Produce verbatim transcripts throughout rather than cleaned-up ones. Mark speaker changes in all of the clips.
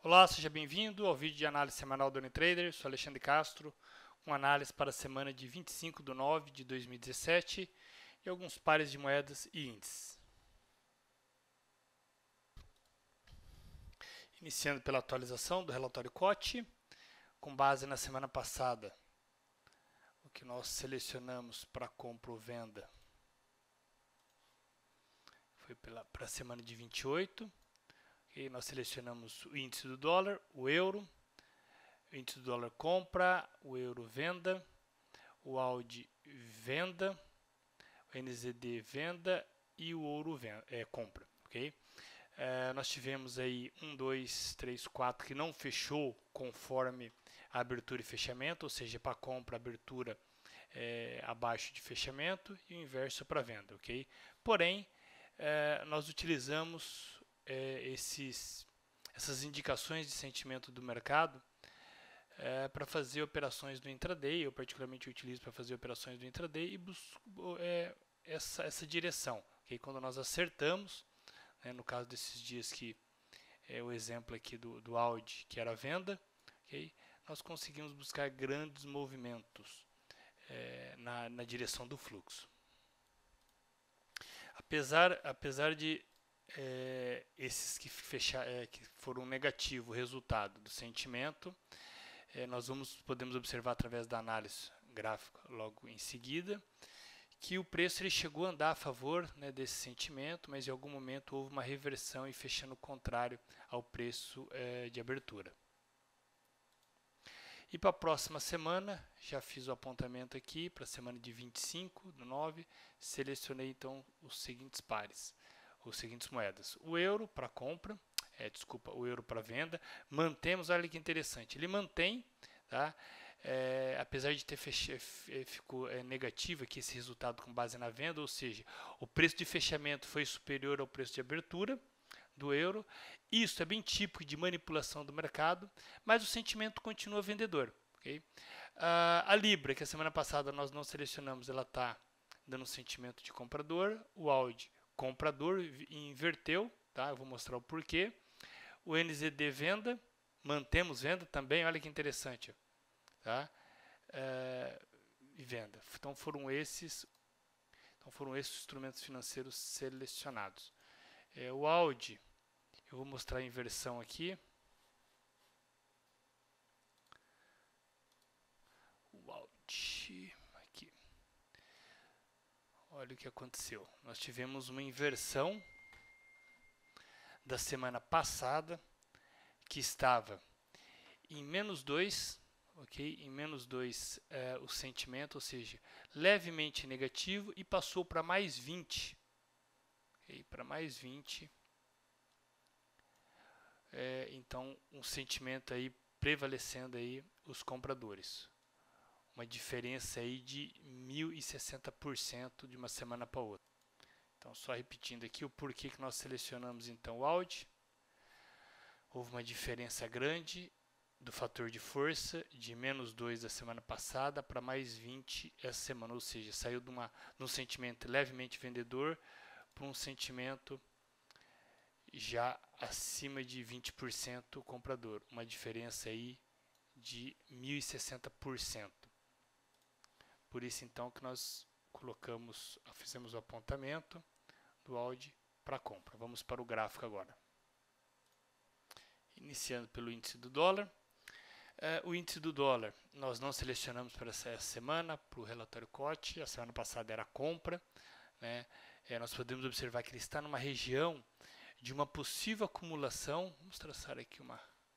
Speaker 1: Olá, seja bem-vindo ao vídeo de análise semanal do Unitrader. Sou Alexandre Castro, com análise para a semana de vinte e cinco de nove de dois mil e dezessete e alguns pares de moedas e índices. Iniciando pela atualização do relatório C O T, com base na semana passada, o que nós selecionamos para compra ou venda foi para a semana de vinte e oito. E nós selecionamos o índice do dólar, o euro, o índice do dólar compra, o euro venda, o A U D venda, o N Z D venda e o ouro venda, é, compra, ok? É, nós tivemos aí um, dois, três, quatro que não fechou conforme a abertura e fechamento, ou seja, para compra, abertura é, abaixo de fechamento e o inverso para venda, ok? Porém, é, nós utilizamos é, esses, essas indicações de sentimento do mercado é, para fazer operações do intraday. Eu particularmente utilizo para fazer operações do intraday e busco é, essa, essa direção. Okay? Quando nós acertamos, né, no caso desses dias que é o exemplo aqui do, do A U D, que era a venda, okay? Nós conseguimos buscar grandes movimentos é, na, na direção do fluxo. Apesar, apesar de é, esses que, fecha, é, que foram negativo resultado do sentimento, é, nós vamos, podemos observar através da análise gráfica logo em seguida, que o preço ele chegou a andar a favor, né, desse sentimento, mas em algum momento houve uma reversão e fechando contrário ao preço é, de abertura. E para a próxima semana, já fiz o apontamento aqui, para a semana de vinte e cinco do nove, selecionei então os seguintes pares, os seguintes moedas. O euro para compra, é, desculpa, o euro para venda, mantemos, olha que interessante, ele mantém, tá? É, apesar de ter fech... ficou é, negativo aqui esse resultado com base na venda, ou seja, o preço de fechamento foi superior ao preço de abertura do euro. Isso é bem típico de manipulação do mercado, mas o sentimento continua vendedor. Okay? Uh, a Libra, que a semana passada nós não selecionamos, ela está dando um sentimento de comprador. O A U D comprador inverteu, tá? Eu vou mostrar o porquê. O N Z D venda, mantemos venda também, olha que interessante. Tá? Uh, e venda. Então foram esses, então foram esses instrumentos financeiros selecionados. É, o A U D, eu vou mostrar a inversão aqui. O A U D, aqui. Olha o que aconteceu. Nós tivemos uma inversão da semana passada, que estava em menos dois, ok? Em menos dois é, o sentimento, ou seja, levemente negativo, e passou para mais vinte. Okay? Para mais vinte. É, então, um sentimento aí prevalecendo aí os compradores. Uma diferença aí de mil e sessenta por cento de uma semana para outra. Então, só repetindo aqui o porquê que nós selecionamos então o A U D. Houve uma diferença grande do fator de força de menos dois da semana passada para mais vinte essa semana, ou seja, saiu de, uma, de um sentimento levemente vendedor para um sentimento já acima de vinte por cento comprador, uma diferença aí de mil e sessenta por cento. Por isso então que nós colocamos, fizemos o apontamento do A U D para compra. Vamos para o gráfico agora. Iniciando pelo índice do dólar. Uh, o índice do dólar nós não selecionamos para essa semana, para o relatório C O T, a semana passada era compra. Né? É, nós podemos observar que ele está numa região de uma possível acumulação. Vamos traçar aqui uma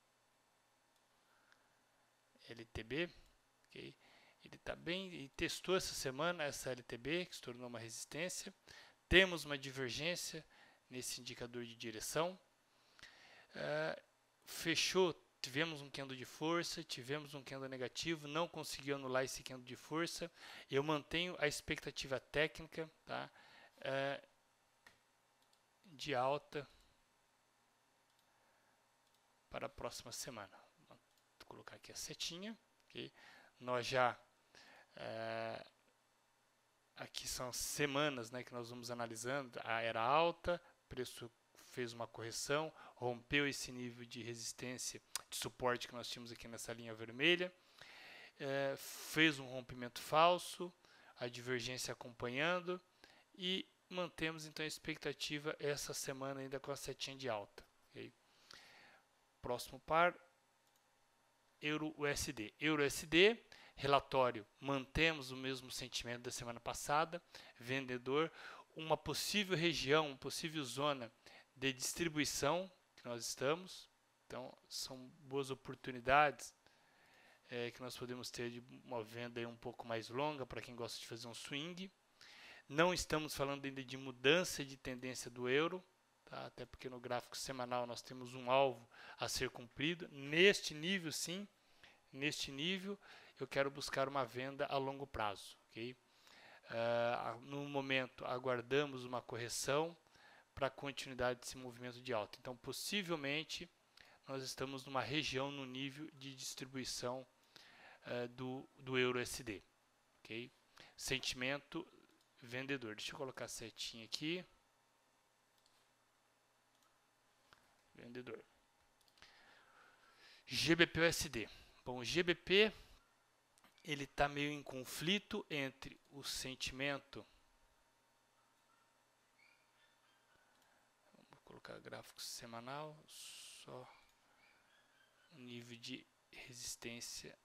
Speaker 1: L T B. Okay? Ele está bem, e testou essa semana essa L T B, que se tornou uma resistência. Temos uma divergência nesse indicador de direção. Uh, fechou, tivemos um candle de força, tivemos um candle negativo, não conseguiu anular esse candle de força. Eu mantenho a expectativa técnica, tá? Uh, de alta para a próxima semana. Vou colocar aqui a setinha. Okay? Nós já é, aqui são semanas, né, que nós vamos analisando. A era alta, preço fez uma correção, rompeu esse nível de resistência, de suporte que nós tínhamos aqui nessa linha vermelha, é, fez um rompimento falso, a divergência acompanhando, e mantemos então a expectativa essa semana ainda com a setinha de alta. Okay? Próximo par, Euro-U S D. Euro-U S D, relatório, mantemos o mesmo sentimento da semana passada, vendedor, uma possível região, uma possível zona de distribuição que nós estamos, então são boas oportunidades é, que nós podemos ter de uma venda aí um pouco mais longa para quem gosta de fazer um swing. Não estamos falando ainda de mudança de tendência do euro, tá? Até porque no gráfico semanal nós temos um alvo a ser cumprido. Neste nível, sim, neste nível eu quero buscar uma venda a longo prazo. Okay? Uh, no momento, aguardamos uma correção para a continuidade desse movimento de alta. Então, possivelmente, nós estamos numa região no nível de distribuição uh, do, do euro U S D. Okay? Sentimento vendedor. Deixa eu colocar a setinha aqui. Vendedor. G B P U S D. Bom, o G B P ele está meio em conflito entre o sentimento. Vou colocar gráfico semanal, só o nível de resistência.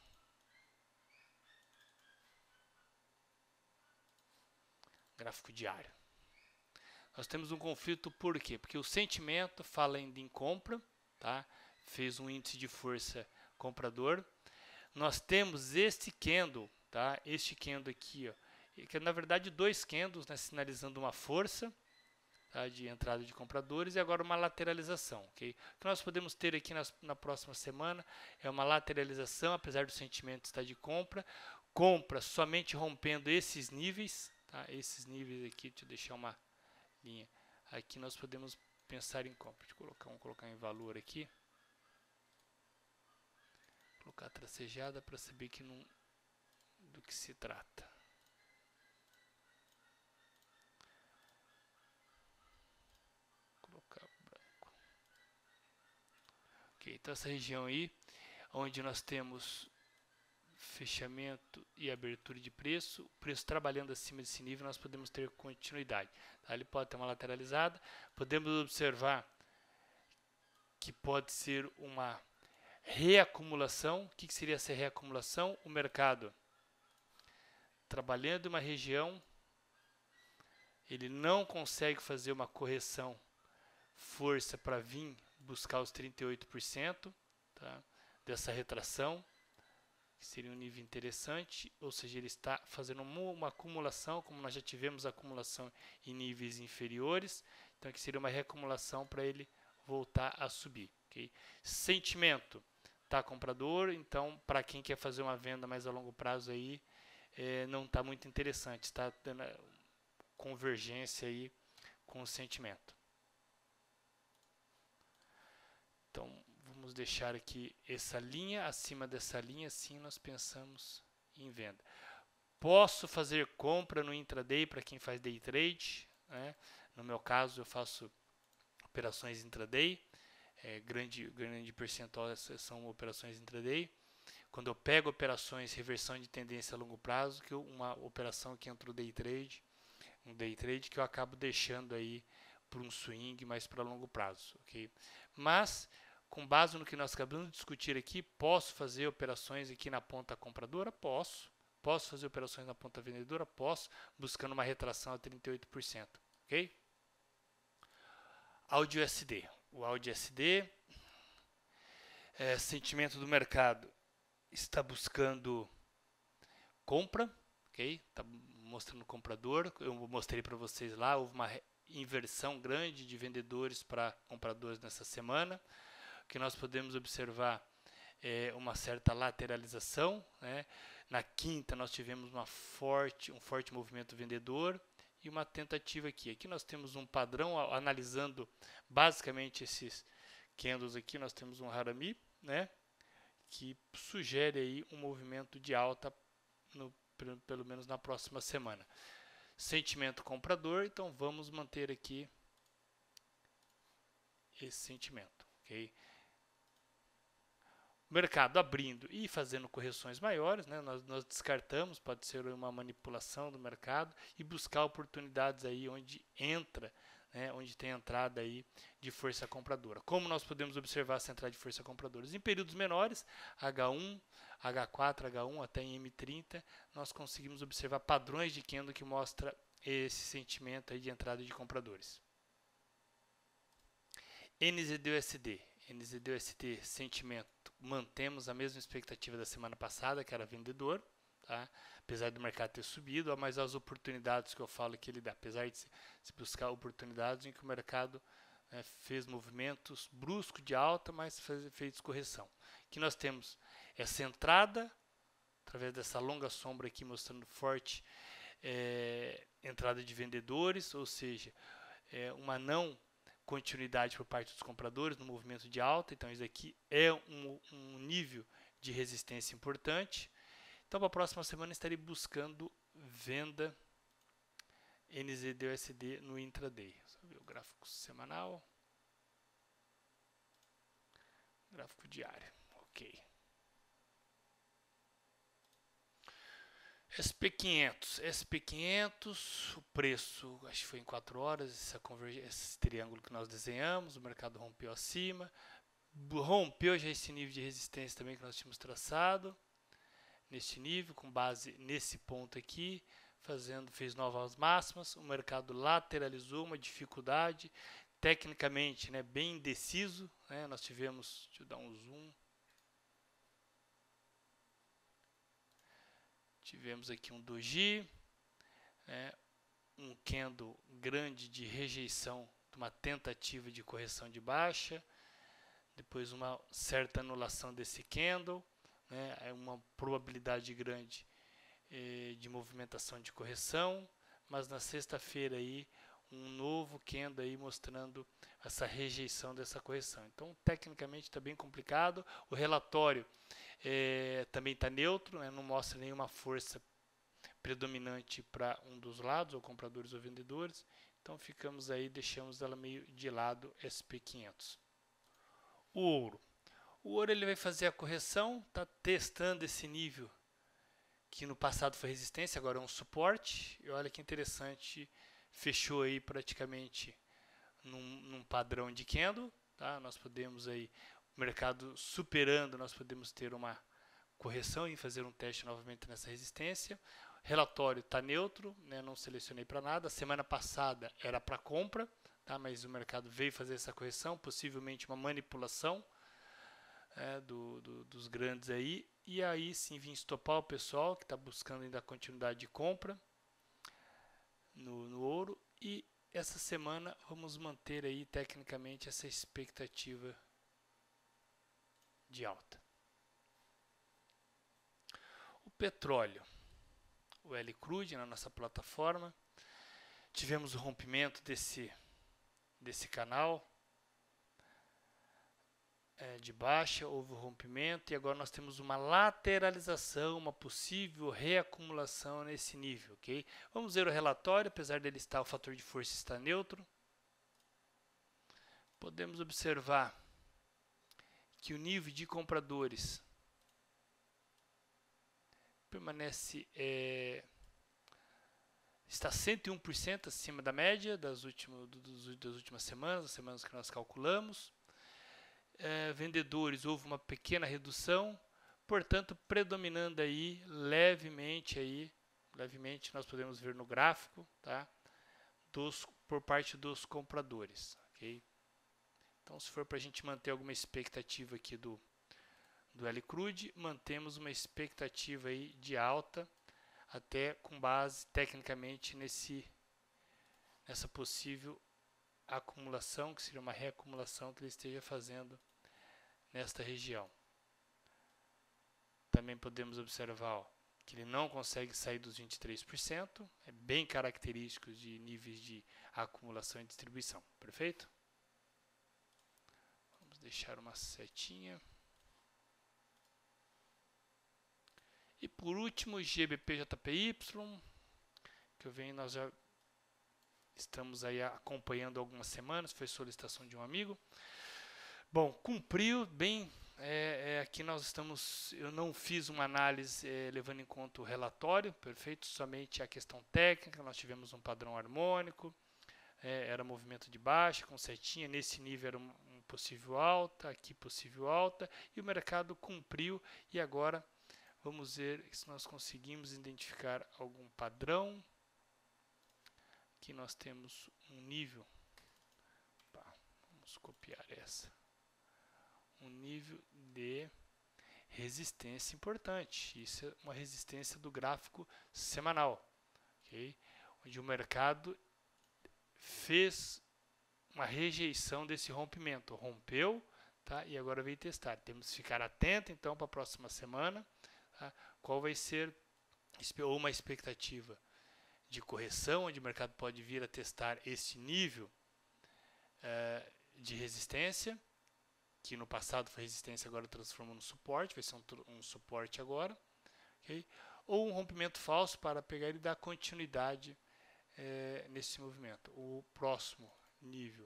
Speaker 1: Gráfico diário. Nós temos um conflito por quê? Porque o sentimento fala ainda em compra, tá? Fez um índice de força comprador. Nós temos este candle, tá? Este candle aqui, ó, que é na verdade dois candles, né, sinalizando uma força, tá, de entrada de compradores e agora uma lateralização, ok? O que nós podemos ter aqui nas, na próxima semana é uma lateralização, apesar do sentimento estar de compra, compra somente rompendo esses níveis, tá? Esses níveis aqui, deixa eu deixar uma linha. Aqui nós podemos pensar em compra. Deixa eu colocar, vamos colocar em valor aqui. Colocar tracejada para saber que não, do que se trata. Colocar branco. Ok, então essa região aí, onde nós temos fechamento e abertura de preço, o preço trabalhando acima desse nível, nós podemos ter continuidade. Tá? Ele pode ter uma lateralizada, podemos observar que pode ser uma reacumulação. O que, que seria essa reacumulação? O mercado trabalhando em uma região, ele não consegue fazer uma correção força para vir buscar os trinta e oito por cento, tá, dessa retração, que seria um nível interessante, ou seja, ele está fazendo uma, uma acumulação, como nós já tivemos acumulação em níveis inferiores, então aqui seria uma reacumulação para ele voltar a subir. Okay? Sentimento. Tá comprador, então para quem quer fazer uma venda mais a longo prazo aí, é, não está muito interessante, está dando convergência aí com o sentimento. Então vamos deixar aqui essa linha, acima dessa linha, sim nós pensamos em venda. Posso fazer compra no intraday para quem faz day trade, né? No meu caso eu faço operações intraday. É, grande, grande percentual são operações intraday. Quando eu pego operações reversão de tendência a longo prazo, que eu, uma operação que entra o day trade, um day trade que eu acabo deixando aí para um swing mais para longo prazo, ok? Mas com base no que nós acabamos de discutir aqui, posso fazer operações aqui na ponta compradora? Posso. Posso fazer operações na ponta vendedora? Posso, buscando uma retração a trinta e oito por cento, ok? Audi U S D. O Audi U S D, é, sentimento do mercado, está buscando compra, ok? Está mostrando comprador. Eu mostrei para vocês lá, houve uma inversão grande de vendedores para compradores nessa semana. O que nós podemos observar é uma certa lateralização, né? Na quinta nós tivemos uma forte, um forte movimento vendedor e uma tentativa aqui. Aqui nós temos um padrão, analisando basicamente esses candles aqui, nós temos um Harami, né, que sugere aí um movimento de alta, no, pelo menos na próxima semana. Sentimento comprador, então vamos manter aqui esse sentimento, ok? O mercado abrindo e fazendo correções maiores, né? nós, nós descartamos, pode ser uma manipulação do mercado e buscar oportunidades aí onde entra, né? Onde tem entrada aí de força compradora. Como nós podemos observar essa entrada de força compradora? Em períodos menores, H um, H quatro, H um até em M trinta, nós conseguimos observar padrões de candle que mostra esse sentimento aí de entrada de compradores. N Z D U S D. N Z D U S D, sentimento, mantemos a mesma expectativa da semana passada, que era vendedor, tá? Apesar do mercado ter subido, mas as oportunidades que eu falo que ele dá, apesar de se buscar oportunidades em que o mercado, né, fez movimentos bruscos de alta, mas fez, fez correção. Que nós temos essa entrada, através dessa longa sombra aqui mostrando forte é, entrada de vendedores, ou seja, é, uma não continuidade por parte dos compradores no movimento de alta. Então isso aqui é um, um nível de resistência importante. Então para a próxima semana estarei buscando venda N Z D U S D no intraday. Só ver o gráfico semanal, gráfico diário, ok. S P quinhentos, S P quinhentos, o preço, acho que foi em quatro horas, essa esse triângulo que nós desenhamos, o mercado rompeu acima, rompeu já esse nível de resistência também que nós tínhamos traçado, neste nível, com base nesse ponto aqui, fazendo, fez novas máximas, o mercado lateralizou, uma dificuldade, tecnicamente, né, bem indeciso, né, nós tivemos, deixa eu dar um zoom, tivemos aqui um doji, né, um candle grande de rejeição, uma tentativa de correção de baixa, depois uma certa anulação desse candle, né, uma probabilidade grande eh, de movimentação de correção, mas na sexta-feira aí um novo candle aí mostrando essa rejeição dessa correção. Então, tecnicamente está bem complicado. O relatório É, também está neutro, né, não mostra nenhuma força predominante para um dos lados, ou compradores ou vendedores. Então ficamos aí, deixamos ela meio de lado, S P quinhentos. O ouro. O ouro ele vai fazer a correção, está testando esse nível que no passado foi resistência, agora é um suporte. E olha que interessante, fechou aí praticamente num, num padrão de candle. Tá? Nós podemos aí, o mercado superando, nós podemos ter uma correção e fazer um teste novamente nessa resistência. Relatório está neutro, né? Não selecionei para nada. Semana passada era para compra, tá? Mas o mercado veio fazer essa correção, possivelmente uma manipulação é, do, do, dos grandes aí. E aí sim vim estopar o pessoal que está buscando ainda a continuidade de compra no, no ouro. E essa semana vamos manter aí tecnicamente essa expectativa de alta. O petróleo, o L Crude na nossa plataforma, tivemos o rompimento desse, desse canal é, de baixa, houve o rompimento e agora nós temos uma lateralização, uma possível reacumulação nesse nível, ok? Vamos ver o relatório, apesar dele estar, o fator de força está neutro. Podemos observar que o nível de compradores permanece é, está cento e um por cento acima da média das últimas, dos, das últimas semanas, as semanas que nós calculamos. É, vendedores, houve uma pequena redução, portanto, predominando aí levemente aí, levemente nós podemos ver no gráfico, tá? Dos, por parte dos compradores, ok? Então, se for para a gente manter alguma expectativa aqui do, do L Crude, mantemos uma expectativa aí de alta, até com base tecnicamente nesse, nessa possível acumulação, que seria uma reacumulação que ele esteja fazendo nesta região. Também podemos observar ó, que ele não consegue sair dos vinte e três por cento, é bem característico de níveis de acumulação e distribuição, perfeito? Vamos deixar uma setinha. E por último, G B P J P Y, que eu venho, nós já estamos aí acompanhando algumas semanas, foi solicitação de um amigo. Bom, cumpriu bem, é, é, aqui nós estamos, eu não fiz uma análise é, levando em conta o relatório, perfeito, somente a questão técnica, nós tivemos um padrão harmônico, é, era movimento de baixa, com setinha, nesse nível era um, um possível alta, aqui possível alta, e o mercado cumpriu, e agora vamos ver se nós conseguimos identificar algum padrão. Aqui nós temos um nível, opa, vamos copiar essa, um nível de resistência importante. Isso é uma resistência do gráfico semanal, okay? Onde o mercado fez uma rejeição desse rompimento, rompeu, tá? E agora veio testar. Temos que ficar atento então para a próxima semana, tá? Qual vai ser ou uma expectativa de correção, onde o mercado pode vir a testar esse nível uh, de resistência, que no passado foi resistência, agora transformou no suporte, vai ser um, um suporte agora, okay? Ou um rompimento falso para pegar e dar continuidade uh, nesse movimento. O próximo nível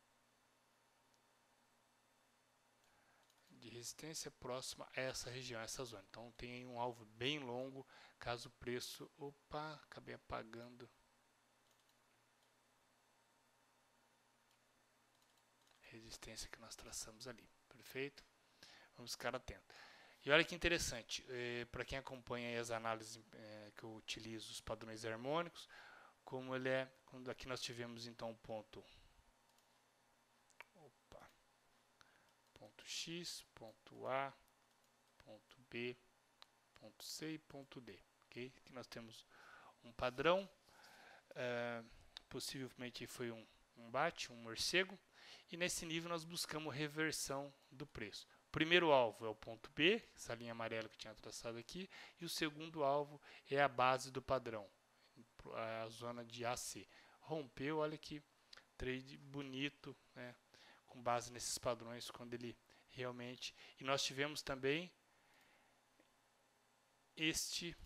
Speaker 1: de resistência próxima a essa região, a essa zona. Então tem aí um alvo bem longo, caso o preço... Opa, acabei apagando. Resistência que nós traçamos ali, perfeito? Vamos ficar atento. E olha que interessante, eh, para quem acompanha as análises eh, que eu utilizo, os padrões harmônicos, como ele é, quando aqui nós tivemos então o ponto... ponto X, ponto A, ponto B, ponto C e ponto D. Okay? Aqui nós temos um padrão, uh, possivelmente foi um, um bate, um morcego, e nesse nível nós buscamos reversão do preço. O primeiro alvo é o ponto B, essa linha amarela que tinha traçado aqui, e o segundo alvo é a base do padrão, a zona de A C. Rompeu, olha que trade bonito, né? Com base nesses padrões, quando ele realmente... E nós tivemos também este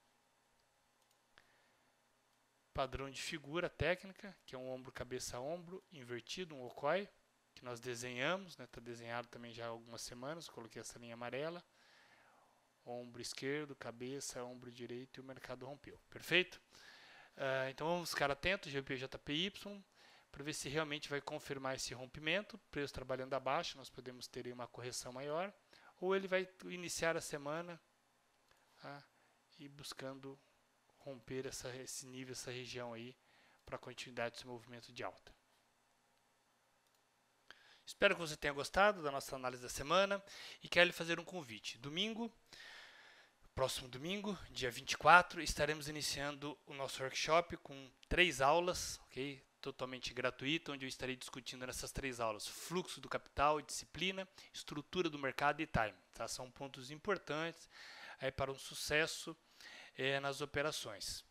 Speaker 1: padrão de figura técnica, que é um ombro, cabeça, ombro, invertido, um okoi, que nós desenhamos, né? Está desenhado também já há algumas semanas, coloquei essa linha amarela, ombro esquerdo, cabeça, ombro direito, e o mercado rompeu. Perfeito? Uh, então vamos ficar atentos, G P J P Y, para ver se realmente vai confirmar esse rompimento, preço trabalhando abaixo, nós podemos ter uma correção maior, ou ele vai iniciar a semana, tá, e buscando romper essa, esse nível, essa região aí, para a continuidade desse movimento de alta. Espero que você tenha gostado da nossa análise da semana e quero lhe fazer um convite. Domingo, próximo domingo, dia vinte e quatro, estaremos iniciando o nosso workshop com três aulas, ok? Totalmente gratuito, onde eu estarei discutindo nessas três aulas fluxo do capital, disciplina, estrutura do mercado e time. Tá? São pontos importantes aí para um sucesso é, nas operações.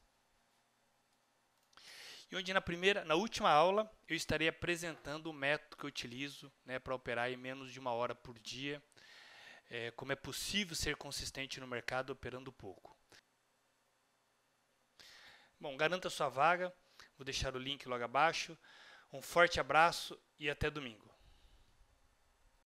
Speaker 1: E onde na primeira, na última aula eu estarei apresentando o método que eu utilizo, né, para operar em menos de uma hora por dia, é, como é possível ser consistente no mercado operando pouco. Bom, garanta sua vaga. Vou deixar o link logo abaixo. Um forte abraço e até domingo.